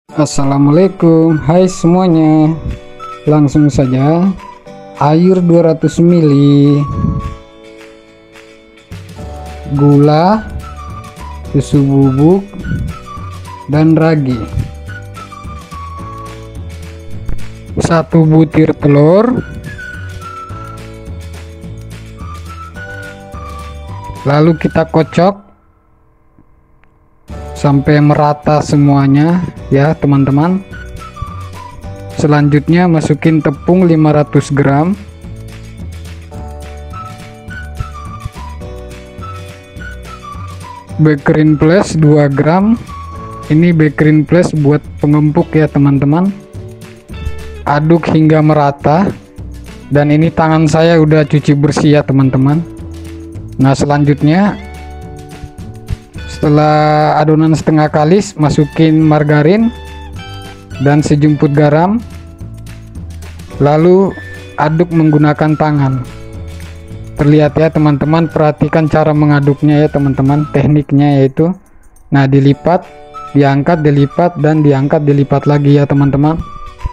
Assalamualaikum, hai semuanya. Langsung saja, air 200 ml, gula, susu bubuk, dan ragi. 1 butir telur, lalu kita kocok sampai merata semuanya ya teman-teman. Selanjutnya masukin tepung 500 gram, bakerin plus 2 gram. Ini bakerin plus buat pengempuk ya teman-teman. Aduk hingga merata, dan ini tangan saya udah cuci bersih ya teman-teman. Nah selanjutnya, setelah adonan setengah kalis, masukin margarin dan sejumput garam, lalu aduk menggunakan tangan. Terlihat ya teman-teman, perhatikan cara mengaduknya ya teman-teman, tekniknya yaitu, nah dilipat, diangkat, dilipat, dan diangkat, dilipat lagi ya teman-teman.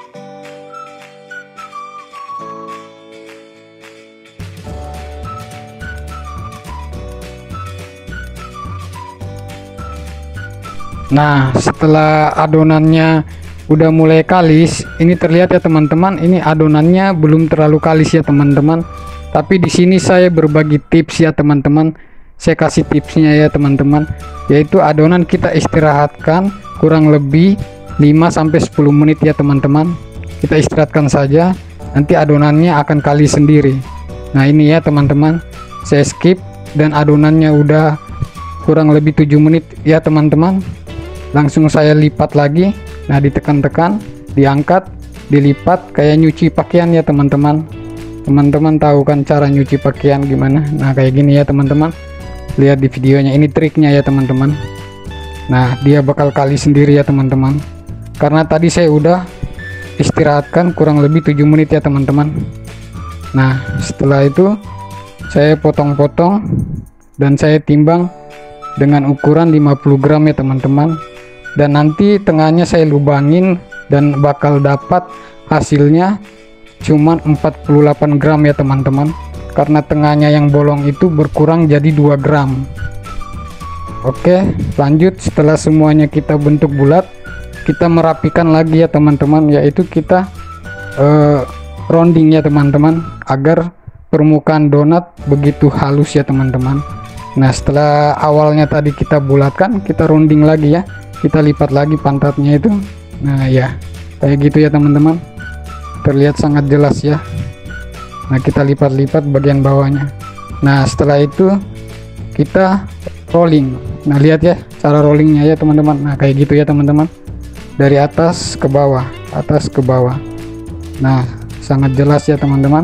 Nah setelah adonannya udah mulai kalis, ini terlihat ya teman-teman, ini adonannya belum terlalu kalis ya teman-teman. Tapi di sini saya berbagi tips ya teman-teman. Saya kasih tipsnya ya teman-teman, yaitu adonan kita istirahatkan kurang lebih 5-10 menit ya teman-teman. Kita istirahatkan saja, nanti adonannya akan kalis sendiri. Nah ini ya teman-teman, saya skip dan adonannya udah kurang lebih 7 menit ya teman-teman. Langsung saya lipat lagi, nah ditekan-tekan, diangkat, dilipat kayak nyuci pakaian ya teman-teman. Teman-teman tahu kan cara nyuci pakaian gimana? Nah kayak gini ya teman-teman, lihat di videonya, ini triknya ya teman-teman. Nah dia bakal kali sendiri ya teman-teman, karena tadi saya udah istirahatkan kurang lebih 7 menit ya teman-teman. Nah setelah itu saya potong-potong dan saya timbang dengan ukuran 50 gram ya teman-teman. Dan nanti tengahnya saya lubangin dan bakal dapat hasilnya cuman 48 gram ya teman-teman, karena tengahnya yang bolong itu berkurang jadi 2 gram. Oke lanjut, setelah semuanya kita bentuk bulat, kita merapikan lagi ya teman-teman, yaitu kita rounding ya teman-teman, agar permukaan donat begitu halus ya teman-teman. Nah setelah awalnya tadi kita bulatkan, kita rounding lagi ya, kita lipat lagi pantatnya itu. Nah ya kayak gitu ya teman-teman, terlihat sangat jelas ya. Nah kita lipat-lipat bagian bawahnya. Nah setelah itu kita rolling. Nah lihat ya cara rollingnya ya teman-teman. Nah kayak gitu ya teman-teman, dari atas ke bawah, atas ke bawah. Nah sangat jelas ya teman-teman.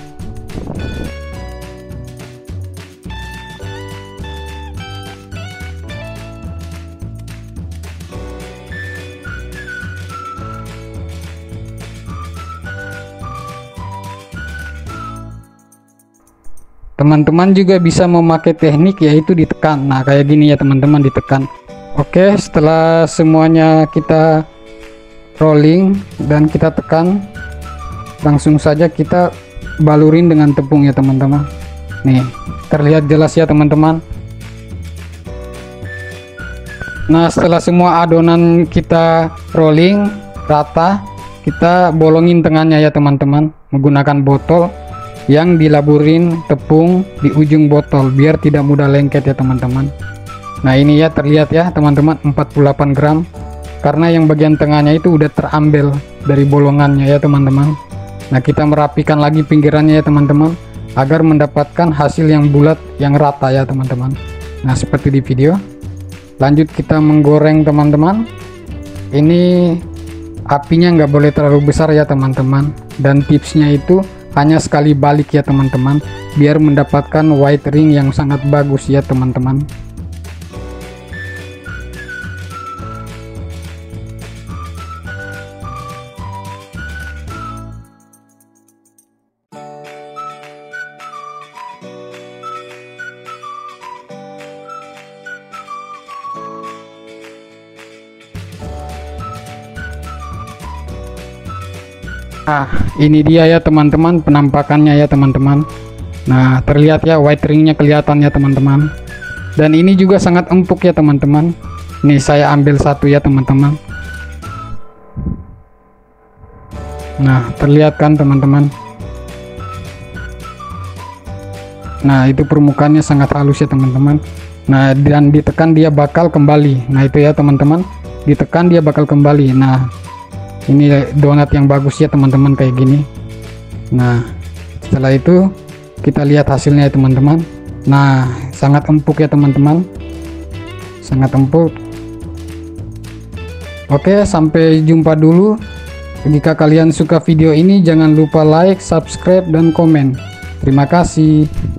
Teman-teman juga bisa memakai teknik yaitu ditekan. Nah kayak gini ya teman-teman, ditekan. Oke setelah semuanya kita rolling dan kita tekan, langsung saja kita balurin dengan tepung ya teman-teman. Nih terlihat jelas ya teman-teman. Nah setelah semua adonan kita rolling rata, kita bolongin tengahnya ya teman-teman, menggunakan botol yang dilaburin tepung di ujung botol biar tidak mudah lengket ya teman-teman. Nah ini ya terlihat ya teman-teman, 48 gram, karena yang bagian tengahnya itu udah terambil dari bolongannya ya teman-teman. Nah kita merapikan lagi pinggirannya ya teman-teman, agar mendapatkan hasil yang bulat yang rata ya teman-teman. Nah seperti di video. Lanjut kita menggoreng teman-teman. Ini apinya nggak boleh terlalu besar ya teman-teman, dan tipsnya itu hanya sekali balik ya teman-teman, biar mendapatkan white ring yang sangat bagus ya teman-teman. Nah, ini dia ya teman-teman penampakannya ya teman-teman. Nah, terlihat ya white ringnya kelihatan ya teman-teman. Dan ini juga sangat empuk ya teman-teman. Nih saya ambil satu ya teman-teman. Nah, terlihat kan teman-teman. Nah, itu permukaannya sangat halus ya teman-teman. Nah, dan ditekan dia bakal kembali. Nah, itu ya teman-teman, ditekan dia bakal kembali. Nah, ini donat yang bagus ya teman-teman, kayak gini. Nah, setelah itu kita lihat hasilnya ya teman-teman. Nah, sangat empuk ya teman-teman, sangat empuk. Oke, sampai jumpa dulu. Jika kalian suka video ini, jangan lupa like, subscribe, dan komen. Terima kasih.